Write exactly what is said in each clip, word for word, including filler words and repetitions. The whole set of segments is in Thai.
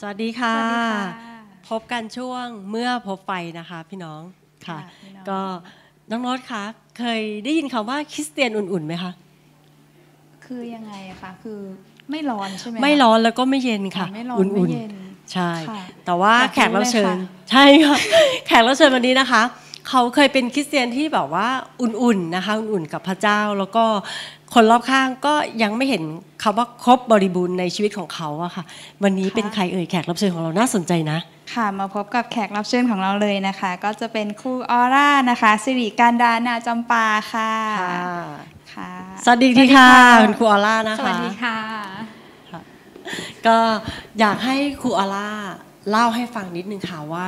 วัสดีค่ะพบกันช่วงเมื่อพบไฟนะคะพี่น้องค่ะก็น้องโน้ตคะเคยได้ยินคำว่าคริสเตียนอุ่นๆไหมคะคือยังไงอะคะคือไม่ร้อนใช่ไหมไม่ร้อนแล้วก็ไม่เย็นค่ะอุ่นๆใช่แต่ว่าแขกรับเชิญใช่ค่ะแขกรับเชิญวันนี้นะคะเขาเคยเป็นคริสเตียนที่แบบว่าอุ่นๆนะคะอุ่นๆกับพระเจ้าแล้วก็คนรอบข้างก็ยังไม่เห็นคำว่าครบบริบูรณ์ในชีวิตของเขาอะค่ะวันนี้เป็นใครเอ่ยแขกรับเชิญของเราน่าสนใจนะค่ะมาพบกับแขกรับเชิญของเราเลยนะคะก็จะเป็นครูออร่านะคะสิริการดานาจำปาค่ะค่ะสวัสดีค่ะคุณครูออร่านะคะสวัสดีค่ะก็อยากให้ครูออร่าเล่าให้ฟังนิดนึงค่ะว่า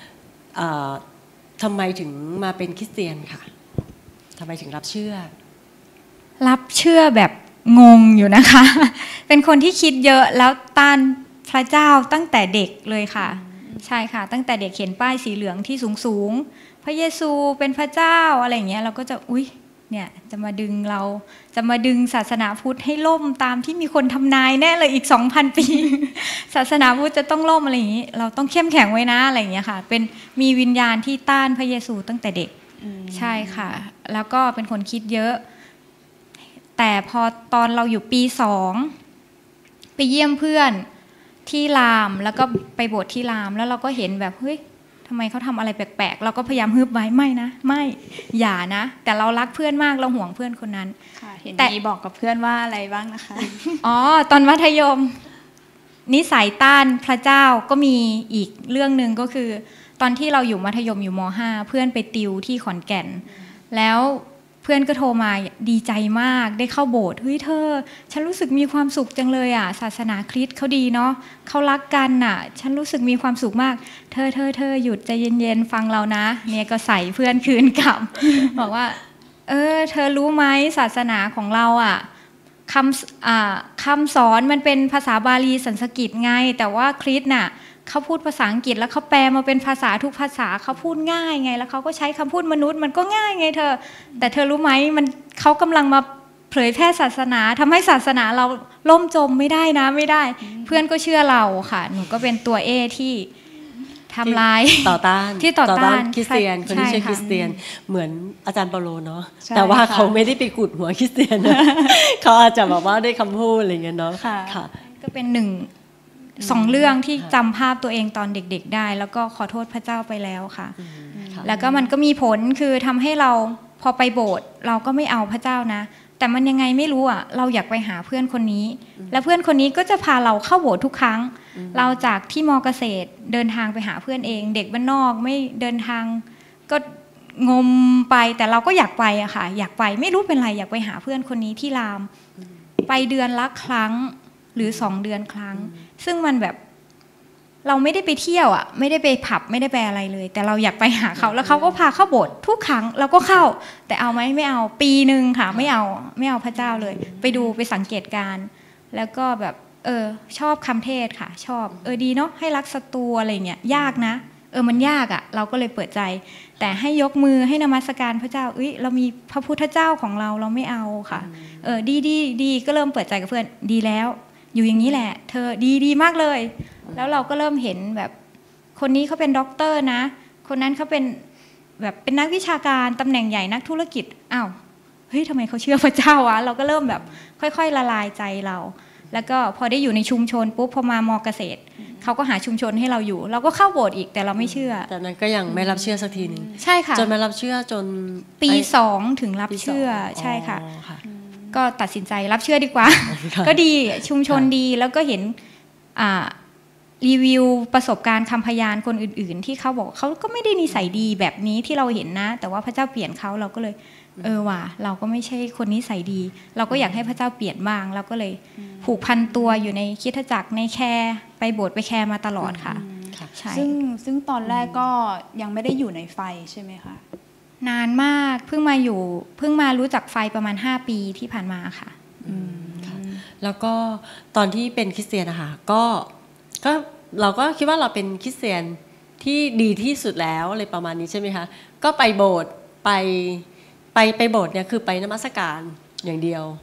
ทำไมถึงมาเป็นคริสเตียนค่ะทำไมถึงรับเชื่อรับเชื่อแบบงงอยู่นะคะ เป็นคนที่คิดเยอะแล้วต้านพระเจ้าตั้งแต่เด็กเลยค่ะใช่ค่ะตั้งแต่เด็กเห็นป้ายสีเหลืองที่สูงๆพระเยซูเป็นพระเจ้าอะไรอย่างเงี้ยเราก็จะอุ๊ยเนี่ยจะมาดึงเราจะมาดึงศาสนาพุทธให้ล่มตามที่มีคนทำนายแน่เลยอีก สองพัน ปี ศาสนาพุทธจะต้องล่มอะไรอย่างงี้เราต้องเข้มแข็งไว้นะอะไรอย่างเงี้ยค่ะเป็นมีวิญญาณที่ต้านพระเยซูตั้งแต่เด็กใช่ค่ะแล้วก็เป็นคนคิดเยอะแต่พอตอนเราอยู่ปีสองไปเยี่ยมเพื่อนที่รามแล้วก็ไปโบสถ์ที่รามแล้วเราก็เห็นแบบเฮ้ยทำไมเขาทำอะไรแปลกๆเราก็พยายามฮึบไว้ไม่นะไม่อย่านะแต่เรารักเพื่อนมากเราห่วงเพื่อนคนนั้นเห็นมีบอกกับเพื่อนว่าอะไรบ้างนะคะอ๋อตอนมัธยมนิสัยต้านพระเจ้าก็มีอีกเรื่องนึงก็คือตอนที่เราอยู่มัธยมอยู่ม.ห้า เพื่อนไปติวที่ขอนแก่นแล้วเพื่อนก็โทรมาดีใจมากได้เข้าโบสถ์เฮ้ยเธอฉันรู้สึกมีความสุขจังเลยอ่ะศาสนาคริสต์เขาดีเนาะเขารักกันอ่ะฉันรู้สึกมีความสุขมากเธอเธอเธอหยุดใจเย็นๆฟังเรานะเนี่ยก็ใส่เพื่อนคืนกลับ บอกว่าเออเธอรู้ไหมศาสนาของเราอ่ะคำอ่าคำสอนมันเป็นภาษาบาลีสันสกฤตไงแต่ว่าคริสต์น่ะเขาพูดภาษาอังกฤษแล้วเขาแปลมาเป็นภาษาทุกภาษาเขาพูดง่ายไงแล้วเขาก็ใช้คำพูดมนุษย์มันก็ง่ายไงเธอแต่เธอรู้ไหมมันเขากำลังมาเผยแพร่ศาสนาทำให้ศาสนาเราล่มจมไม่ได้นะไม่ได้เพื่อนก็เชื่อเราค่ะหนูก็เป็นตัวเอที่ทำลายต่อต้านที่ต่อต้านคริสเตียนคนที่เชื่อคริสเตียนเหมือนอาจารย์เปาโลเนาะแต่ว่าเขาไม่ได้ไปกุดหัวคริสเตียนนะเขาอาจจะแบบว่าได้คำพูดอะไรเงี้ยเนาะค่ะก็เป็นหนึ่งสองเรื่องที่จำภาพตัวเองตอนเด็กๆได้แล้วก็ขอโทษพระเจ้าไปแล้วค่ะแล้วก็มันก็มีผลคือทำให้เราพอไปโบสถ์เราก็ไม่เอาพระเจ้านะแต่มันยังไงไม่รู้อ่ะเราอยากไปหาเพื่อนคนนี้แล้วเพื่อนคนนี้ก็จะพาเราเข้าโบสถ์ทุกครั้งเราจากที่ม.เกษตรเดินทางไปหาเพื่อนเองเด็กบ้านนอกไม่เดินทางก็งมไปแต่เราก็อยากไปอะค่ะอยากไปไม่รู้เป็นไรอยากไปหาเพื่อนคนนี้ที่รามไปเดือนละครั้งหรือสองเดือนครั้งซึ่งมันแบบเราไม่ได้ไปเที่ยวอ่ะไม่ได้ไปผับไม่ได้ไปอะไรเลยแต่เราอยากไปหาเขาแล้วเขาก็พาเข้าโบสถ์ทุกครั้งเราก็เข้าแต่เอาไหมไม่เอาปีหนึ่งค่ะไม่เอาไม่เอาพระเจ้าเลยไปดูไปสังเกตการแล้วก็แบบเออชอบคำเทศค่ะชอบเออดีเนาะให้รักศัตรูอะไรเงี้ยยากนะเออมันยากอ่ะเราก็เลยเปิดใจแต่ให้ยกมือให้นมัสการพระเจ้าเอ้ยเรามีพระพุทธเจ้าของเราเราไม่เอาค่ะเออดีดีดีก็เริ่มเปิดใจกับเพื่อนดีแล้วอยู่อย่างนี้แหละเธอดีดีมากเลยแล้วเราก็เริ่มเห็นแบบคนนี้เขาเป็นด็อกเตอร์นะคนนั้นเขาเป็นแบบเป็นนักวิชาการตำแหน่งใหญ่นักธุรกิจอ้าวเฮ้ยทำไมเขาเชื่อพระเจ้าวะเราก็เริ่มแบบค่อยๆละลายใจเราแล้วก็พอได้อยู่ในชุมชนปุ๊บพอมามอเกษตรเขาก็หาชุมชนให้เราอยู่เราก็เข้าโบสถ์อีกแต่เราไม่เชื่อแต่นั้นก็ยังไม่รับเชื่อสักทีนึงใช่ค่ะจนมารับเชื่อจนปีสองถึงรับเชื่อใช่ค่ะก็ตัดสินใจรับเชื่อดีกว่าก็ดีชุมชนดีแล้วก็เห็นรีวิวประสบการณ์คำพยานคนอื่นๆที่เขาบอกเขาก็ไม่ได้นิสัยดีแบบนี้ที่เราเห็นนะแต่ว่าพระเจ้าเปลี่ยนเขาเราก็เลยเออว่ะเราก็ไม่ใช่คนนิสัยดีเราก็อยากให้พระเจ้าเปลี่ยนบ้างเราก็เลยผูกพันตัวอยู่ในคริสตจักรในแคร์ไปโบสถ์ไปแคร์มาตลอดค่ะซึ่งซึ่งตอนแรกก็ยังไม่ได้อยู่ในไฟใช่ไหมคะนานมากเพิ่งมาอยู่เพิ่งมารู้จักไฟประมาณห้าปีที่ผ่านมาค่ะแล้วก็ตอนที่เป็นคริสเตียนนะคะก็ก็เราก็คิดว่าเราเป็นคริสเตียนที่ดีที่สุดแล้วอะไรประมาณนี้ใช่ไหมคะก็ไปโบสถ์ไปไปไปโบสถ์เนี่ยคือไปนมัสการอย่างเดียว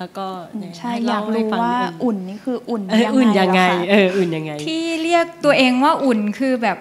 แล้วก็ใช่อยากรู้ว่าอุ่นนี่คืออุ่นยังไงเอออุ่นยังไงที่เรียกตัวเองว่าอุ่นคือแบบ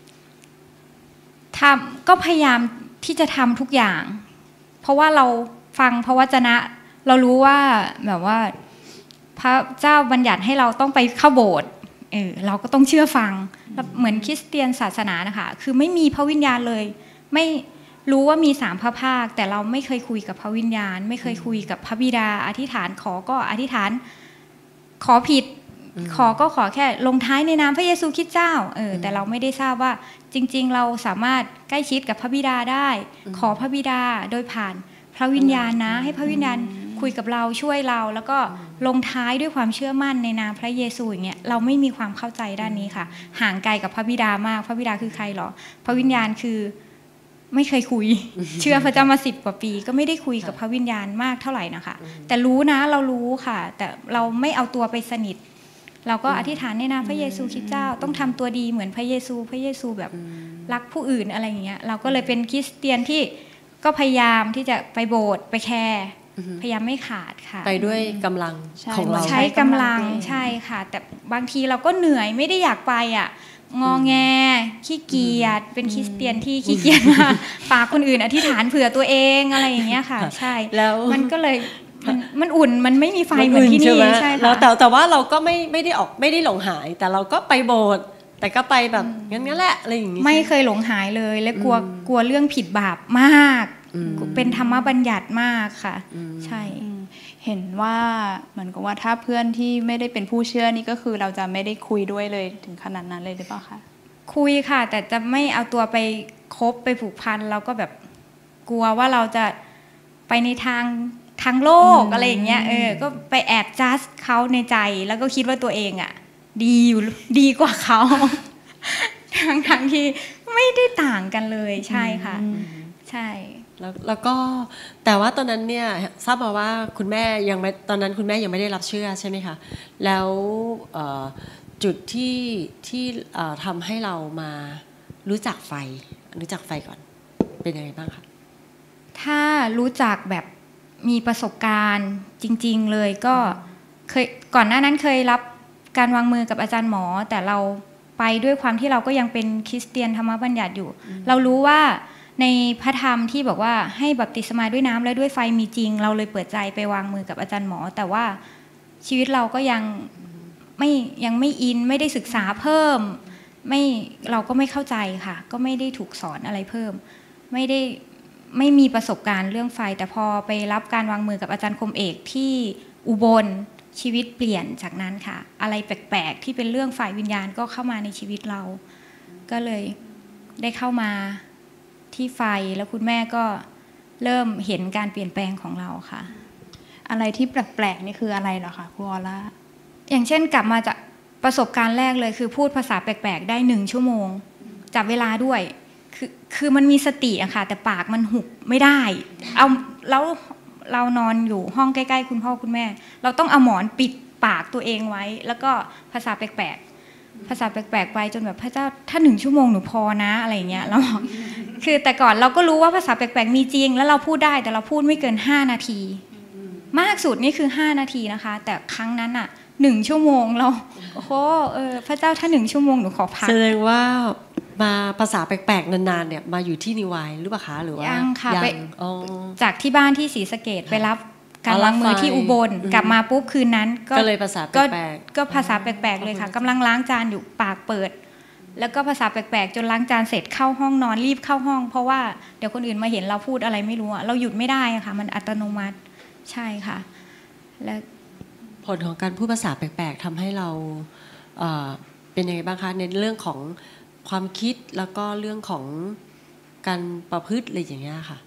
ทำก็พยายามที่จะทำทุกอย่างเพราะว่าเราฟังพระวจนะเรารู้ว่าแบบว่าพระเจ้าบัญญัติให้เราต้องไปเข้าโบสถ์เออเราก็ต้องเชื่อฟังเหมือนคริสเตียนศาสนานะคะคือไม่มีพระวิญญาณเลยไม่รู้ว่ามีสามพระภาคแต่เราไม่เคยคุยกับพระวิญญาณไม่เคยคุยกับพระบิดาอธิษฐานขอก็อธิษฐานขอผิดขอก็ขอแค่ลงท้ายในนามพระเยซูคริสต์เจ้าเออแต่เราไม่ได้ทราบว่าจริงๆเราสามารถใกล้ชิดกับพระบิดาได้ขอพระบิดาโดยผ่านพระวิญญาณนะให้พระวิญญาณคุยกับเราช่วยเราแล้วก็ลงท้ายด้วยความเชื่อมั่นในนามพระเยซูอย่างเงี้ยเราไม่มีความเข้าใจด้านนี้ค่ะห่างไกลกับพระบิดามากพระบิดาคือใครหรอพระวิญญาณคือไม่เคยคุยเชื่อพระเจ้ามาสิบกว่าปีก็ไม่ได้คุยกับพระวิญญาณมากเท่าไหร่นะคะแต่รู้นะเรารู้ค่ะแต่เราไม่เอาตัวไปสนิทเราก็อธิษฐานในนามพระเยซูคริสต์เจ้าต้องทำตัวดีเหมือนพระเยซูพระเยซูแบบรักผู้อื่นอะไรอย่างเงี้ยเราก็เลยเป็นคริสเตียนที่ก็พยายามที่จะไปโบสถ์ไปแคร์พยายามไม่ขาดค่ะไปด้วยกำลังของเราใช้กำลังใช่ค่ะแต่บางทีเราก็เหนื่อยไม่ได้อยากไปอ่ะงอแงขี้เกียจเป็นคริสเตียนที่ขี้เกียจมากฝากคนอื่นอธิษฐานเผื่อตัวเองอะไรอย่างเงี้ยค่ะใช่แล้วมันก็เลยมันมันอุ่นมันไม่มีไฟเหมือนที่นี่ใช่ค่ะแต่แต่ว่าเราก็ไม่ไม่ได้ออกไม่ได้หลงหายแต่เราก็ไปโบสถ์แต่ก็ไปแบบงั้นงั้นแหละอะไรอย่างงี้ไม่เคยหลงหายเลยและกลัวกลัวเรื่องผิดบาปมากเป็นธรรมบัญญัติมากค่ะใช่เห็นว่าเหมือนกับว่าถ้าเพื่อนที่ไม่ได้เป็นผู้เชื่อนี่ก็คือเราจะไม่ได้คุยด้วยเลยถึงขนาดนั้นเลยหรือเปล่าคะคุยค่ะแต่จะไม่เอาตัวไปคบไปผูกพันเราก็แบบกลัวว่าเราจะไปในทางทางโลกอะไรอย่างเงี้ยเออก็ไปแอบจัดเขาในใจแล้วก็คิดว่าตัวเองอ่ะดีอยู่ดีกว่าเขาทั้งทั้งที่ไม่ได้ต่างกันเลยใช่ค่ะใช่แล้วแล้วก็แต่ว่าตอนนั้นเนี่ยทราบมาว่าคุณแม่ยังไม่ตอนนั้นคุณแม่ยังไม่ได้รับเชื่อใช่ไหมคะแล้วจุดที่ที่ทำให้เรามารู้จักไฟรู้จักไฟก่อนเป็นยังไงบ้างคะถ้ารู้จักแบบมีประสบการณ์จริงๆเลยก็เคยก่อนหน้านั้นเคยรับการวางมือกับอาจารย์หมอแต่เราไปด้วยความที่เราก็ยังเป็นคริสเตียนธรรมบัญญัติอยู่เรารู้ว่าในพระธรรมที่บอกว่าให้บัพติศมาด้วยน้ำและด้วยไฟมีจริงเราเลยเปิดใจไปวางมือกับอาจารย์หมอแต่ว่าชีวิตเราก็ยังไม่ยังไม่อินไม่ได้ศึกษาเพิ่มไม่เราก็ไม่เข้าใจค่ะก็ไม่ได้ถูกสอนอะไรเพิ่มไม่ได้ไม่มีประสบการณ์เรื่องไฟแต่พอไปรับการวางมือกับอาจารย์คมเอกที่อุบลชีวิตเปลี่ยนจากนั้นค่ะอะไรแปลกๆที่เป็นเรื่องฝ่ายวิญญาณก็เข้ามาในชีวิตเราก็เลยได้เข้ามาที่ไฟแล้วคุณแม่ก็เริ่มเห็นการเปลี่ยนแปลงของเราค่ะอะไรที่แปลกๆนี่คืออะไรเหรอคะครูออร่าอย่างเช่นกลับมาจากประสบการณ์แรกเลยคือพูดภาษาแปลกๆได้หนึ่งชั่วโมงจับเวลาด้วยคือคือมันมีสติอะค่ะแต่ปากมันหุบไม่ได้เอาแล้วเรานอนอยู่ห้องใกล้ๆคุณพ่อคุณแม่เราต้องเอาหมอนปิดปากตัวเองไว้แล้วก็ภาษาแปลกๆภาษาแปลกๆไปจนแบบพระเจ้าถ้าหนึ่งชั่วโมงหนูพอนะอะไรเงี้ยเราคือแต่ก่อนเราก็รู้ว่าภาษาแปลกๆมีจริงแล้วเราพูดได้แต่เราพูดไม่เกินห้านาทีมากสุดนี่คือห้านาทีนะคะแต่ครั้งนั้นอะหนึ่งชั่วโมงเราโอ้โหเออพระเจ้าถ้าหนึ่งชั่วโมงหนูขอพักแสดงว่ามาภาษาแปลกๆนานๆเนี่ยมาอยู่ที่นิวายหรือเปล่าคะหรือว่ายังค่ะไปจากที่บ้านที่ศรีสะเกษไปรับการวางมือที่อุบลกลับมาปุ๊บคืนนั้นก็เลยภาษาแปลกๆก็ภาษาแปลกๆเลยค่ะกำลังล้างจานอยู่ปากเปิดแล้วก็ภาษาแปลกๆจนล้างจานเสร็จเข้าห้องนอนรีบเข้าห้องเพราะว่าเดี๋ยวคนอื่นมาเห็นเราพูดอะไรไม่รู้เราหยุดไม่ได้ค่ะมันอัตโนมัติใช่ค่ะและผลของการพูดภาษาแปลกๆทำให้เราเป็นยังไงบ้างคะในเรื่องของความคิดแล้วก็เรื่องของการประพฤติอะไรอย่างเงี้ยค่ะ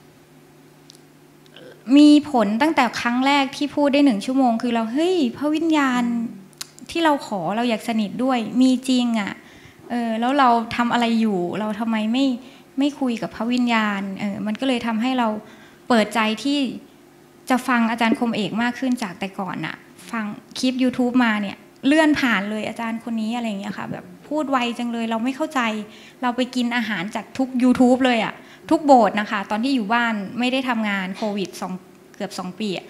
มีผลตั้งแต่ครั้งแรกที่พูดได้หนึ่งชั่วโมงคือเราเฮ้ยพระวิญญาณที่เราขอเราอยากสนิทด้วยมีจริงอ่ะเออแล้วเราทำอะไรอยู่เราทำไมไม่ไม่คุยกับพระวิญญาณเออมันก็เลยทำให้เราเปิดใจที่จะฟังอาจารย์คมเอกมากขึ้นจากแต่ก่อนน่ะฟังคลิป YouTube มาเนี่ยเลื่อนผ่านเลยอาจารย์คนนี้อะไรอย่างเงี้ยค่ะแบบพูดไวจังเลยเราไม่เข้าใจเราไปกินอาหารจากทุก YouTube เลยอ่ะทุกโบสถ์นะคะตอนที่อยู่บ้านไม่ได้ทำงานโควิดสองเกือบสองปี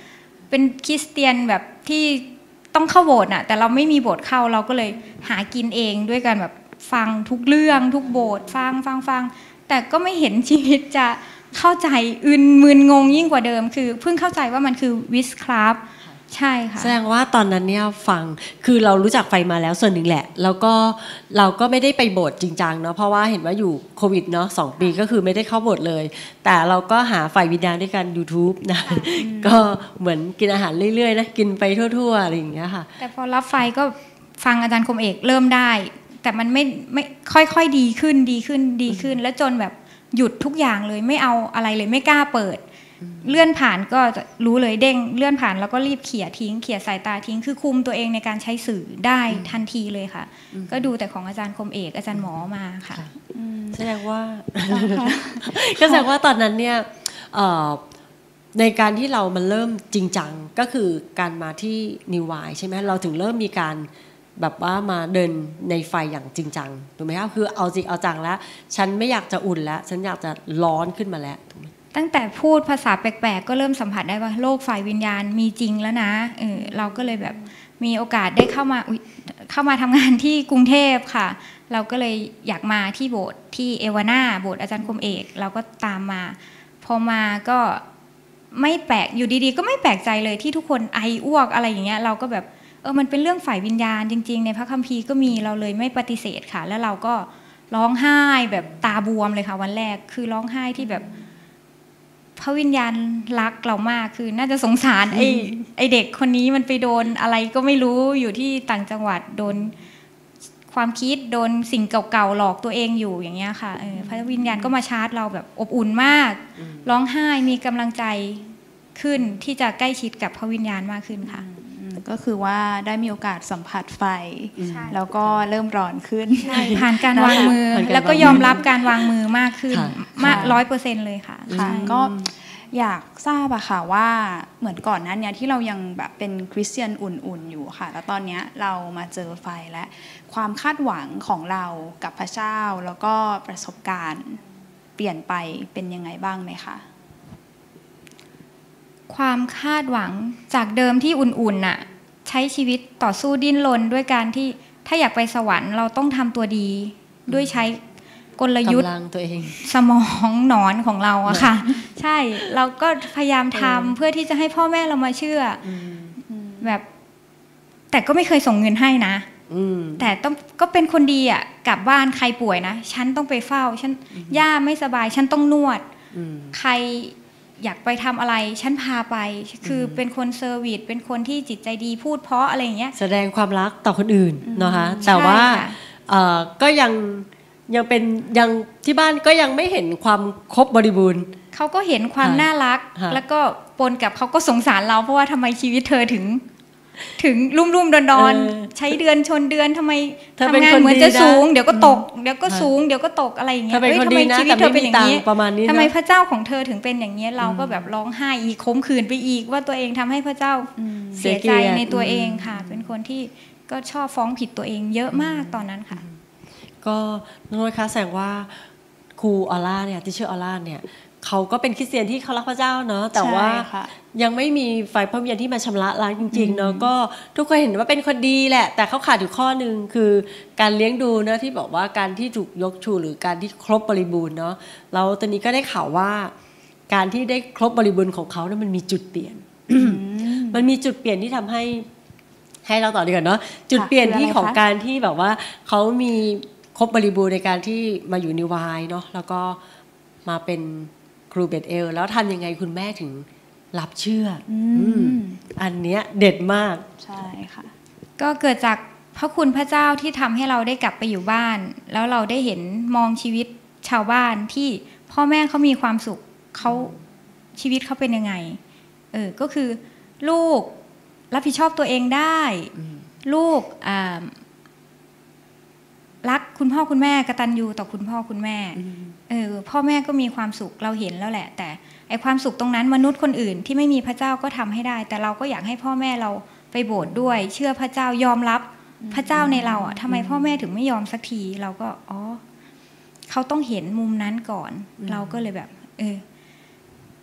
เป็นคริสเตียนแบบที่ต้องเข้าโบสถ์น่ะแต่เราไม่มีโบสถ์เข้าเราก็เลยหากินเองด้วยกันแบบฟังทุกเรื่องทุกโบสถ์ฟังฟังฟังแต่ก็ไม่เห็นชีวิตจะเข้าใจอึนมึนงงยิ่งกว่าเดิมคือเพิ่งเข้าใจว่ามันคือวิสคราฟใช่ค่ะแสดงว่าตอนนั้นเนี่ยฟังคือเรารู้จักไฟมาแล้วส่วนหนึ่งแหละแล้วก็เราก็ไม่ได้ไปโบสถ์จริงจังเนาะเพราะว่าเห็นว่าอยู่โควิดเนาะสองปีก็คือไม่ได้เข้าโบสถ์เลยแต่เราก็หาไฟวิญญาณด้วยกัน YouTube นะก็เหมือนกินอาหารเรื่อยๆนะกินไปทั่วๆอะไรอย่างเงี้ยค่ะแต่พอรับไฟก็ฟังอาจารย์คมเอกเริ่มได้แต่มันไม่ไม่ค่อยๆดีขึ้นดีขึ้นดีขึ้นแล้วจนแบบหยุดทุกอย่างเลยไม่เอาอะไรเลยไม่กล้าเปิดเลื่อนผ่านก็จะรู้เลยเด้งเลื่อนผ่านแล้วก็รีบเขี่ยทิ้งเขี่ยสายตาทิ้งคือคุมตัวเองในการใช้สื่อได้ทันทีเลยค่ะก็ดูแต่ของอาจารย์คมเอกอาจารย์หมอมาค่ะแสดงว่าก็แสดงว่าตอนนั้นเนี่ยในการที่เรามันเริ่มจริงจังก็คือการมาที่นิววายใช่ไหมเราถึงเริ่มมีการแบบว่ามาเดินในไฟอย่างจริงจังถูกไหมครับคือเอาจริงเอาจังแล้วฉันไม่อยากจะอุ่นแล้วฉันอยากจะร้อนขึ้นมาแล้วตั้งแต่พูดภาษาแปลกๆก็เริ่มสัมผัสได้ว่าโลกฝ่ายวิญญาณมีจริงแล้วนะเออเราก็เลยแบบมีโอกาสได้เข้ามาเข้ามาทำงานที่กรุงเทพค่ะเราก็เลยอยากมาที่โบสถ์ที่เอวาน่าโบสถ์อาจารย์คมเอกเราก็ตามมาพอมาก็ไม่แปลกอยู่ดีๆก็ไม่แปลกใจเลยที่ทุกคนไออ้วกอะไรอย่างเงี้ยเราก็แบบเออมันเป็นเรื่องฝ่ายวิญญาณจริงๆในพระคัมภีร์ก็มีเราเลยไม่ปฏิเสธค่ะแล้วเราก็ร้องไห้แบบตาบวมเลยค่ะวันแรกคือร้องไห้ที่แบบพระวิญญาณรักเรามากคือน่าจะสงสารไอ้ไอเด็กคนนี้มันไปโดนอะไรก็ไม่รู้อยู่ที่ต่างจังหวัดโดนความคิดโดนสิ่งเก่าๆหลอกตัวเองอยู่อย่างเงี้ยค่ะเออพระวิญญาณก็มาชาร์จเราแบบอบอุ่นมากร้องไห้มีกำลังใจขึ้นที่จะใกล้ชิดกับพระวิญญาณมากขึ้นค่ะก็คือว่าได้มีโอกาสสัมผัสไฟแล้วก็เริ่มร้อนขึ้นผ่านการวางมือแล้วก็ยอมรับการวางมือมากขึ้นมากร้อยเปอร์เซ็นต์เลยค่ะก็อยากทราบอะค่ะว่าเหมือนก่อนนั้นเนี่ยที่เรายังแบบเป็นคริสเตียนอุ่นๆอยู่ค่ะแล้วตอนนี้เรามาเจอไฟและความคาดหวังของเรากับพระเจ้าแล้วก็ประสบการณ์เปลี่ยนไปเป็นยังไงบ้างไหมคะความคาดหวังจากเดิมที่อุ่นๆน่ะใช้ชีวิตต่อสู้ดิ้นรนด้วยการที่ถ้าอยากไปสวรรค์เราต้องทำตัวดีด้วยใช้กลยุทธ์สมองหนอนของเราอะค่ะใช่เราก็พยายามทำเพื่อที่จะให้พ่อแม่เรามาเชื่อแบบแต่ก็ไม่เคยส่งเงินให้นะแต่ต้องก็เป็นคนดีอะกลับบ้านใครป่วยนะฉันต้องไปเฝ้าฉันย่าไม่สบายฉันต้องนวดใครอยากไปทำอะไรฉันพาไปคือเป็นคนเซอร์วิสเป็นคนที่จิตใจดีพูดเพราะอะไรอย่างเงี้ยแสดงความรักต่อคนอื่นนะคะแต่ว่าก็ยังยังเป็นยังที่บ้านก็ยังไม่เห็นความครบบริบูรณ์เขาก็เห็นความน่ารักแล้วก็ปนกับเขาก็สงสารเราเพราะว่าทำไมชีวิตเธอถึงถึงลุ่มลุ่มดอนดอนใช้เดือนชนเดือนทำไมทำงานเหมือนจะสูงเดี๋ยวก็ตกเดี๋ยวก็สูงเดี๋ยวก็ตกอะไรอย่างเงี้ยทำไมชีวิตเธอเป็นอย่างนี้ทำไมพระเจ้าของเธอถึงเป็นอย่างนี้เราก็แบบร้องไห้อีกขมขื่นไปอีกว่าตัวเองทำให้พระเจ้าเสียใจในตัวเองค่ะเป็นคนที่ก็ชอบฟ้องผิดตัวเองเยอะมากตอนนั้นค่ะก็น้องคะแสดงว่าครูออล่าเนี่ยที่ชื่อออล่าเนี่ยเขาก็เป็นคริสเตียนที่เขารักพระเจ้าเนาะแต่ว่ายังไม่มีไฟพระวิญญาณที่มาชำระล้างจริงๆเนาะก็ทุกคนเห็นว่าเป็นคนดีแหละแต่เขาขาดอยู่ข้อนึงคือการเลี้ยงดูเนาะที่บอกว่าการที่ถูกยกชูหรือการที่ครบบริบูรณ์เนาะแล้วตอนนี้ก็ได้ข่าวว่าการที่ได้ครบบริบูรณ์ของเขาเนี่ยมันมีจุดเปลี่ยน มันมีจุดเปลี่ยนที่ทำให้ให้เราต่อดีกว่าเนาะจุดเปลี่ยนที่ของการที่แบบว่าเขามีครบบริบูรณ์ในการที่มาอยู่นิวายเนาะแล้วก็มาเป็นครูเบธเอลแล้วทำยังไงคุณแม่ถึงรับเชื่อ อ, อันเนี้ยเด็ดมากใช่ค่ะก็เกิดจากพระคุณพระเจ้าที่ทำให้เราได้กลับไปอยู่บ้านแล้วเราได้เห็นมองชีวิตชาวบ้านที่พ่อแม่เขามีความสุขเขาชีวิตเขาเป็นยังไงเออก็คือลูกรับผิดชอบตัวเองได้ลูกรักคุณพ่อคุณแม่กตัญญูต่อคุณพ่อคุณแม่เออพ่อแม่ก็มีความสุขเราเห็นแล้วแหละแต่ไอความสุขตรงนั้นมนุษย์คนอื่นที่ไม่มีพระเจ้าก็ทำให้ได้แต่เราก็อยากให้พ่อแม่เราไปโบสถ์ด้วยเชื่อพระเจ้ายอมรับพระเจ้าในเราอ่ะทำไมพ่อแม่ถึงไม่ยอมสักทีเราก็อ๋อเขาต้องเห็นมุมนั้นก่อนเราก็เลยแบบเออ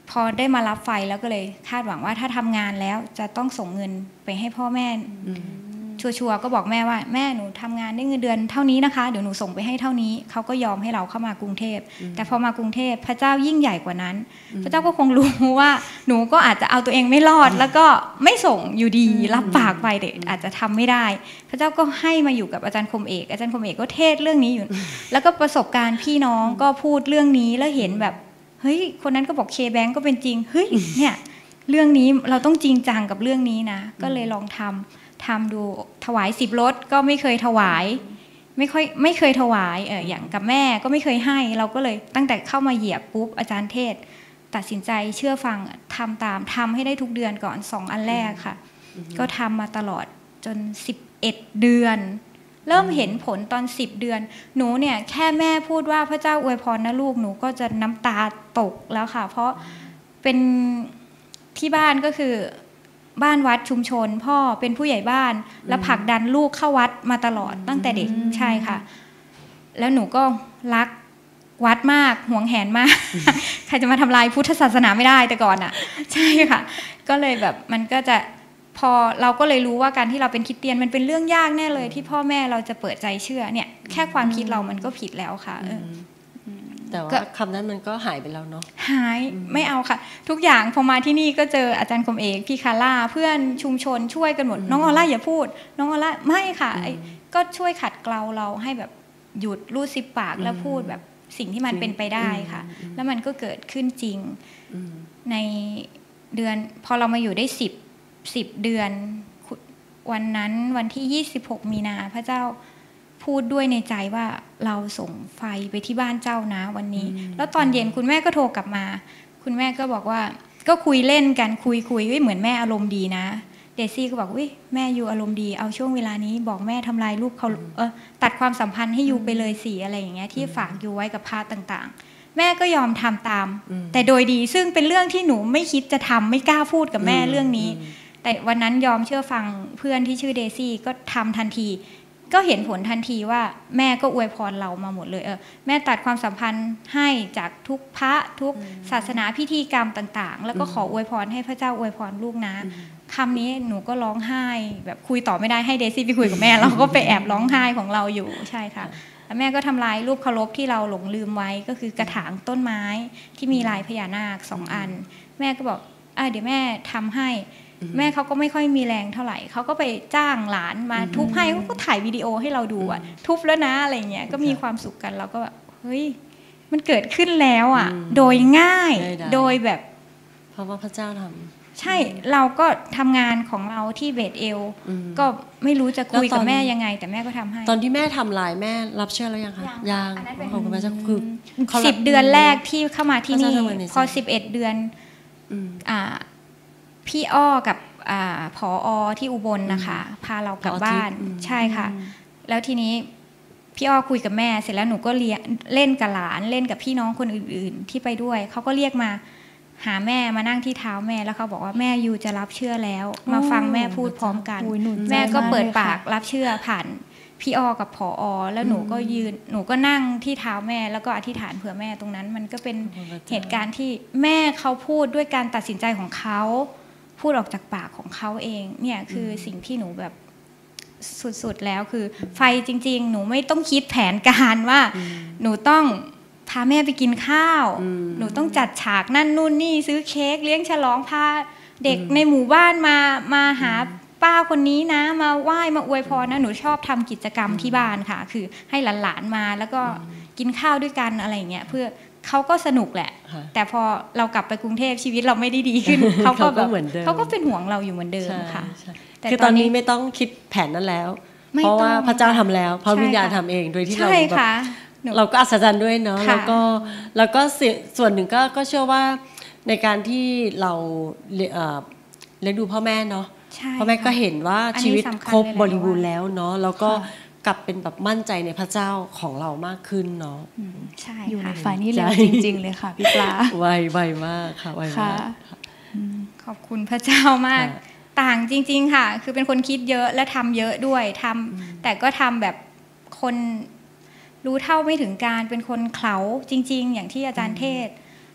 พอได้มารับไฟแล้วก็เลยคาดหวังว่าถ้าทำงานแล้วจะต้องส่งเงินไปให้พ่อแม่ชัวร์ๆก็บอกแม่ว่าแม่หนูทำงานได้เงินเดือนเท่านี้นะคะเดี๋ยวหนูส่งไปให้เท่านี้เขาก็ยอมให้เราเข้ามากรุงเทพแต่พอมากรุงเทพพระเจ้ายิ่งใหญ่กว่านั้นพระเจ้าก็คงรู้ว่าหนูก็อาจจะเอาตัวเองไม่รอดแล้วก็ไม่ส่งอยู่ดีรับปากไปเด็กอาจจะทำไม่ได้พระเจ้าก็ให้มาอยู่กับอาจารย์คมเอกอาจารย์คมเอกก็เทศเรื่องนี้อยู่แล้วก็ประสบการณ์พี่น้องก็พูดเรื่องนี้แล้วเห็นแบบเฮ้ยคนนั้นก็บอกเคแบงก์ก็เป็นจริงเฮ้ยเนี่ยเรื่องนี้เราต้องจริงจังกับเรื่องนี้นะก็เลยลองทำทำดูถวายสิบรถก็ไม่เคยถวายไม่ค่อยไม่เคยถวายเอออย่างกับแม่ก็ไม่เคยให้เราก็เลยตั้งแต่เข้ามาเหยียบปุ๊บอาจารย์เทศตัดสินใจเชื่อฟังทำตามทำให้ได้ทุกเดือนก่อนสองอันแรกค่ะก็ทำมาตลอดจนสิบเอ็ดเดือนเริ่มเห็นผลตอนสิบเดือนหนูเนี่ยแค่แม่พูดว่าพระเจ้าอวยพรนะลูกหนูก็จะน้ำตาตกแล้วค่ะเพราะเป็นที่บ้านก็คือบ้านวัดชุมชนพ่อเป็นผู้ใหญ่บ้านแล้วผลักดันลูกเข้าวัดมาตลอดตั้งแต่เด็กใช่ค่ะแล้วหนูก็รักวัดมากหวงแหนมาก ใครจะมาทำลายพุทธศาสนาไม่ได้แต่ก่อนอ่ะใช่ค่ะก็เลยแบบมันก็จะพอเราก็เลยรู้ว่าการที่เราเป็นคริสเตียนมันเป็นเรื่องยากแน่เลยที่พ่อแม่เราจะเปิดใจเชื่อเนี่ยแค่ความคิดเรามันก็ผิดแล้วค่ะแต่ว่าคำนั้นมันก็หายไปแล้วเนาะหายไม่เอาค่ะทุกอย่างพอมาที่นี่ก็เจออาจารย์คมเอกพี่คาร่าเพื่อนชุมชนช่วยกันหมดน้องออล่าอย่าพูดน้องออล่าไม่ค่ะก็ช่วยขัดเกลาเราให้แบบหยุดรูดซิปปากแล้วพูดแบบสิ่งที่มันเป็นไปได้ค่ะแล้วมันก็เกิดขึ้นจริงในเดือนพอเรามาอยู่ได้สิบสิบเดือนวันนั้นวันที่ยี่สิบหกมีนาพระเจ้าพูดด้วยในใจว่าเราส่งไฟไปที่บ้านเจ้านะวันนี้แล้วตอนเย็นคุณแม่ก็โทรกลับมาคุณแม่ก็บอกว่าก็คุยเล่นกันคุยคุยเหมือนแม่อารมณ์ดีนะเดซี่ก็บอกวิแม่ยูอารมณ์ดีเอาช่วงเวลานี้บอกแม่ทำลายลูกเขาเออตัดความสัมพันธ์ให้ยูไปเลยสิอะไรอย่างเงี้ยที่ฝากยูไว้กับพระต่างๆแม่ก็ยอมทำตามแต่โดยดีซึ่งเป็นเรื่องที่หนูไม่คิดจะทำไม่กล้าพูดกับแม่เรื่องนี้แต่วันนั้นยอมเชื่อฟังเพื่อนที่ชื่อเดซี่ก็ทำทันทีก็เห็นผลทันทีว่าแม่ก็อวยพรเรามาหมดเลยเออแม่ตัดความสัมพันธ์ให้จากทุกพระทุกศาสนาพิธีกรรมต่างๆแล้วก็ขออวยพรให้พระเจ้าอวยพรลูกนะคำนี้หนูก็ร้องไห้แบบคุยต่อไม่ได้ให้เดซี่ไปคุยกับแม่เราก็ไปแอบร้องไห้ของเราอยู่ใช่ค่ะแล้วแม่ก็ทำลายรูปเคารพที่เราหลงลืมไว้ก็คือกระถางต้นไม้ที่มีลายพญานาคสองอันแม่ก็บอกอ่ะเดี๋ยวแม่ทำให้แม่เขาก็ไม่ค่อยมีแรงเท่าไหร่เขาก็ไปจ้างหลานมาทุบให้เขาก็ถ่ายวิดีโอให้เราดูอ่ะทุบแล้วนะอะไรเงี้ยก็มีความสุขกันเราก็แบบเฮ้ยมันเกิดขึ้นแล้วอ่ะโดยง่ายโดยแบบเพราะว่าพระเจ้าทำใช่เราก็ทำงานของเราที่เบธเอลก็ไม่รู้จะคุยกับแม่ยังไงแต่แม่ก็ทำให้ตอนที่แม่ทำลายแม่รับเชื่อแล้วยังคะยังของคุณแม่จะคือสิบเดือนแรกที่เข้ามาที่นี่พอสิบเอ็ดเดือนอ่าพี่อ้อกับผอ.ที่อุบลนะคะพาเรากลับบ้านใช่ค่ะแล้วทีนี้พี่อ้อคุยกับแม่เสร็จแล้วหนูก็เรียนเล่นกับหลานเล่นกับพี่น้องคนอื่นๆที่ไปด้วยเขาก็เรียกมาหาแม่มานั่งที่เท้าแม่แล้วเขาบอกว่าแม่ยูจะรับเชื่อแล้วมาฟังแม่พูดพร้อมกันแม่ก็เปิดปากรับเชื่อผ่านพี่อ้อกับผอ.แล้วหนูก็ยืนหนูก็นั่งที่เท้าแม่แล้วก็อธิษฐานเผื่อแม่ตรงนั้นมันก็เป็นเหตุการณ์ที่แม่เขาพูดด้วยการตัดสินใจของเขาพูดออกจากปากของเขาเองเนี่ยคือสิ่งที่หนูแบบสุดๆแล้วคือไฟจริงๆหนูไม่ต้องคิดแผนการว่าหนูต้องพาแม่ไปกินข้าวหนูต้องจัดฉากนั่นนู่นนี่ซื้อเค้กเลี้ยงฉลองพาเด็กในหมู่บ้านมามาหาป้าคนนี้นะมาไหว้มาอวยพรนะหนูชอบทำกิจกรรมที่บ้านค่ะคือให้หลานๆมาแล้วก็กินข้าวด้วยกันอะไรเงี้ยเพื่อเขาก็สนุกแหละแต่พอเรากลับไปกรุงเทพชีวิตเราไม่ได้ดีขึ้นเขาก็แบบเขาก็เป็นห่วงเราอยู่เหมือนเดิมค่ะคือตอนนี้ไม่ต้องคิดแผนนั้นแล้วเพราะว่าพระเจ้าทำแล้วพระวิญญาณทำเองโดยที่เราแบบเราก็อัศจรรย์ด้วยเนาะแล้วก็แล้วก็ส่วนหนึ่งก็ก็เชื่อว่าในการที่เราเลี้ยงดูพ่อแม่เนาะพ่อแม่ก็เห็นว่าชีวิตครบบริบูรณ์แล้วเนาะแล้วก็กลับเป็นแบบมั่นใจในพระเจ้าของเรามากขึ้นเนาะใช่อยู่ในฝ่ายนี้เลยจริงๆเลยค่ะพี่ปลาไวไวมากค่ะไวมากขอบคุณพระเจ้ามากต่างจริงๆค่ะคือเป็นคนคิดเยอะและทำเยอะด้วยทำแต่ก็ทำแบบคนรู้เท่าไม่ถึงการเป็นคนเขลาจริงๆอย่างที่อาจารย์เทศ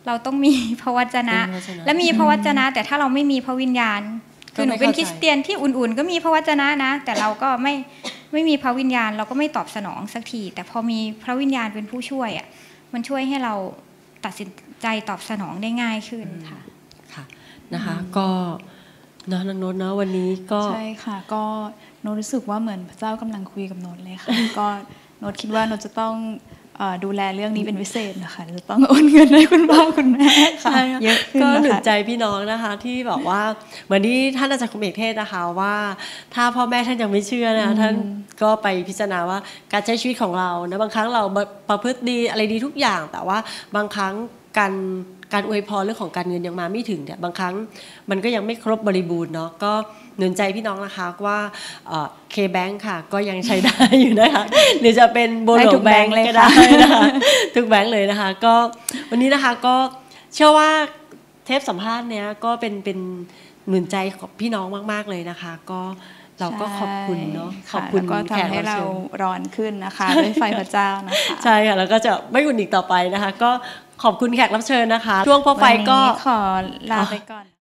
เราต้องมีพระวจนะ และมีพระวจนะแต่ถ้าเราไม่มีพระวิญญาณคือหนูเป็นคริสเตียนที่อุ่นๆก็มีพระวจนะนะแต่เราก็ไม่ไม่มีพระวิญญาณเราก็ไม่ตอบสนองสักทีแต่พอมีพระวิญญาณเป็นผู้ช่วยอ่ะมันช่วยให้เราตัดสินใจตอบสนองได้ง่ายขึ้นค่ะค่ะนะคะก็เนาะโน้ตเนาะวันนี้ก็ใช่ค่ะก็โน้ตรู้สึกว่าเหมือนพระเจ้ากำลังคุยกับโน้ตเลยค่ะก็โน้ตคิดว่าโน้ตจะต้องดูแลเรื่องนี้เป็นพิเศษนะคะจะต้องโอนเงินให้คุณพ่อคุณแม่ค่ะเยอะขึ้นก็หนุนใจพี่น้องนะคะที่บอกว่าเหมือนที่ท่านอาจารย์คุมเอกเทศนะคะว่าถ้าพ่อแม่ท่านยังไม่เชื่อนะท่านก็ไปพิจารณาว่าการใช้ชีวิตของเรานะบางครั้งเราประพฤติดีอะไรดีทุกอย่างแต่ว่าบางครั้งการการอวยพรเรื่องของการเงินยังมาไม่ถึงเนี่ยบางครั้งมันก็ยังไม่ครบบริบูรณ์เนาะก็หนุนใจพี่น้องนะคะว่าเคแบงค์ค่ะก็ยังใช้ได้อยู่นะคะหรือจะเป็นโบโลแบงค์ก็ได้นะคะทุกแบงค์เลยนะคะก็วันนี้นะคะก็เชื่อว่าเทปสัมภาษณ์เนี้ยก็เป็นเป็นหนุนใจของพี่น้องมากๆเลยนะคะก็เราก็ขอบคุณเนาะขอบคุณก็ทำให้เราร้อนขึ้นนะคะด้วยไฟพระเจ้านะคะใช่ค่ะแล้วก็จะไม่อุ่นอีกต่อไปนะคะก็ขอบคุณแขกรับเชิญนะคะช่วงพอไฟก็ขอลาไปก่อน